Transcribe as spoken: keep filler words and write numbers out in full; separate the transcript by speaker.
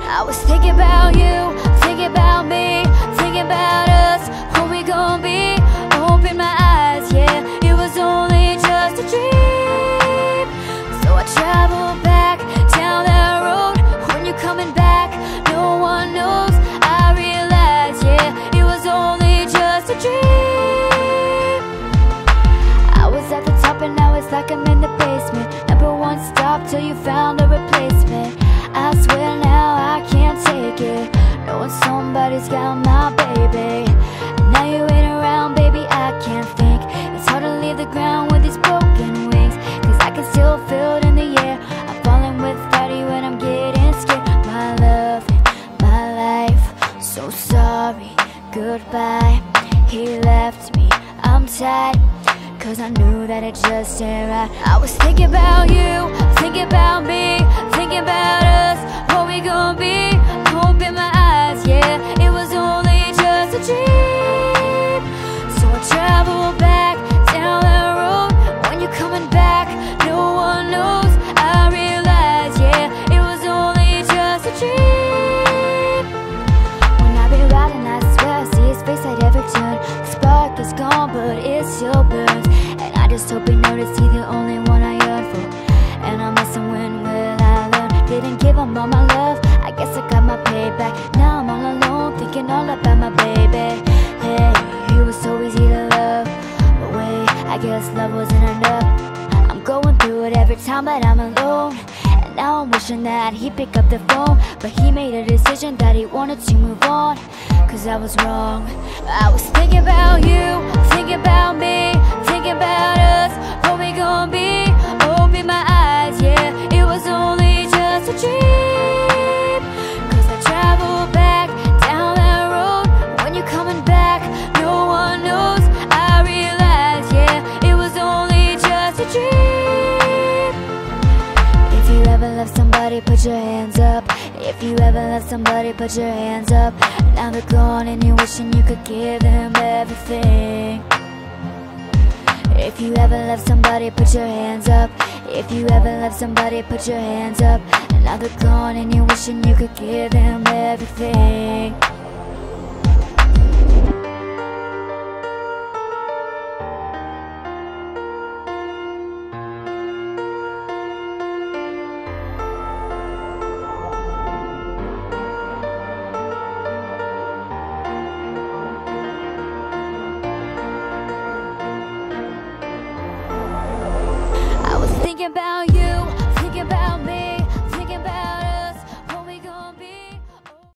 Speaker 1: I was thinking about you, thinking about me, thinking about us, who we gon' be. Open my eyes, yeah, it was only just a dream. So I travel back down that road. When you're coming back, no one knows. I realize, yeah, it was only just a dream. I was at the top and now it's like I'm in the basement. Number one stop till you found a replacement. I swear now I can't take it, knowing somebody's got my baby. And now you ain't around, baby, I can't think. It's hard to leave the ground with these broken wings, cause I can still feel it in the air. I'm falling without you and I'm getting scared. My love, my life, so sorry, goodbye. He left me, I'm tired, cause I knew that it just ain't right. I was thinking about you, thinking about me, thinking about us, what we gon' be. Open my eyes, yeah, it was only just a dream. So I travel back down that road. When you're coming back, no one knows. I realize, yeah, it was only just a dream. When I be riding, I swear I see his face at every turn. The spark is gone, but it still burns. And I just hope he noticed he's the only one I yearn for. And I'm missing, when will I learn? Didn't give him all my love, I guess I got my payback. Now I'm all alone, thinking all about my baby. Hey, he was so easy to love, but wait, I guess love wasn't enough. I'm going through it every time, but I'm alone. And now I'm wishing that he'd pick up the phone, but he made a decision that he wanted to move on, cause I was wrong. I was thinking about you, thinking about me, thinking about us, what we gon' be. Open my eyes, yeah, it was only just a dream. Cause I travel back down that road. When you're coming back, no one knows. I realize, yeah, it was only just a dream. If you ever love somebody, put your hands up. If you ever love somebody, put your hands up. Now they're gone and you're wishing you could give them everything. If you ever love somebody, put your hands up. If you ever love somebody, put your hands up. And now they're gone and you're wishing you could give them everything. Thinking about you.